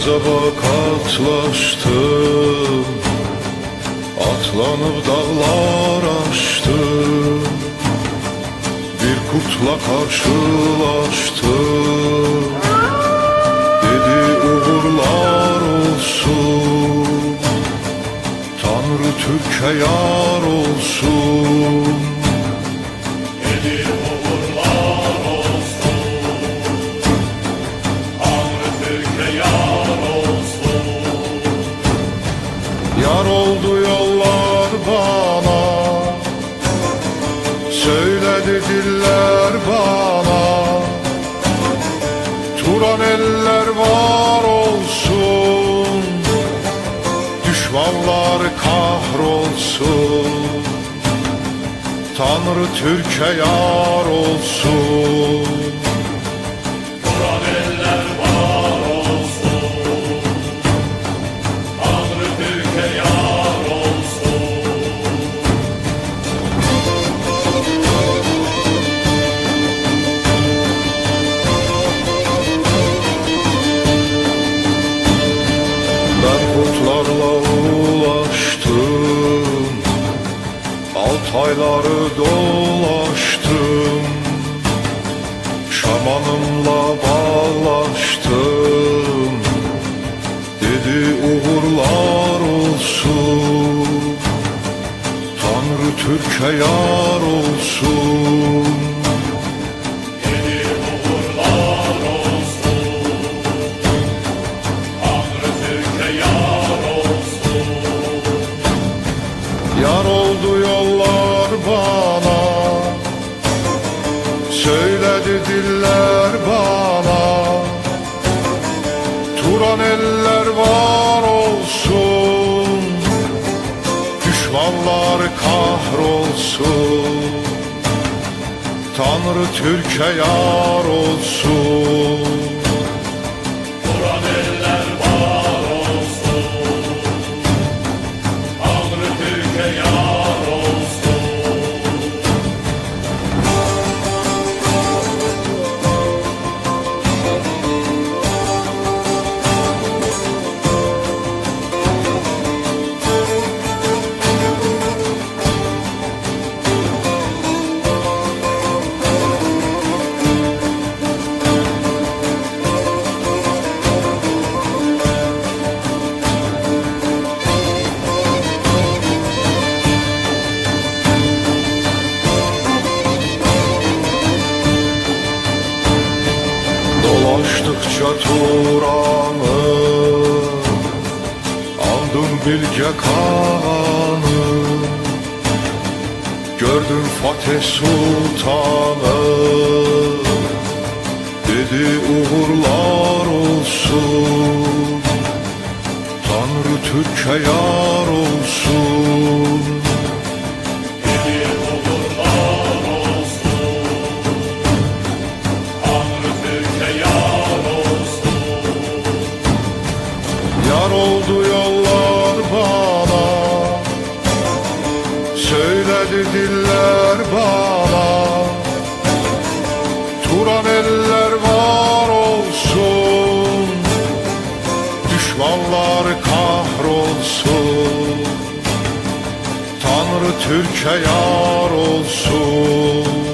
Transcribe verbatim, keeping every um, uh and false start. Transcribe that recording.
Azaba katlaştım, atlanıp dağlar aştım, bir kurtla karşılaştım. Dedi uğurlar olsun, Tanrı Türk'e yar olsun. Dedi uğurlar olsun, Tanrı Türk'e yar olsun. Yar oldu yollar bana, söyledi diller bana. Turan eller var olsun, düşmanlar kahrolsun. Tanrı Türk'e yar olsun. Turan eller var olsun, Tanrı Türk'e yar olsun. Ben kurtlarla ulaştım, Altayları dolaştım, şamanımla bağlaştım. Dedi uğurlar olsun, Tanrı Türk'e yar olsun. Dedi uğurlar olsun, Tanrı Türk'e yar olsun. Yar oldu yollar bana, söyledi diller bana. Turan eller var olsun, düşmanlar kahrolsun. Tanrı Türk'e yar olsun. Turan eller var olsun, Tanrı Türk'e yar olsun. Dolaştıkça Turan'ı, aldım Bilge Kağan'ı. Gördüm Fatih Sultan'ı, dedi uğurlar olsun. Tanrı Türk'e yar olsun. Dedi uğurlar olsun, Tanrı Türk'e yar olsun. Yar oldu yollar bana, söyledi diller bana. Turan eller var olsun, düşmanlar kahrolsun. Tanrı Türk'e yar olsun.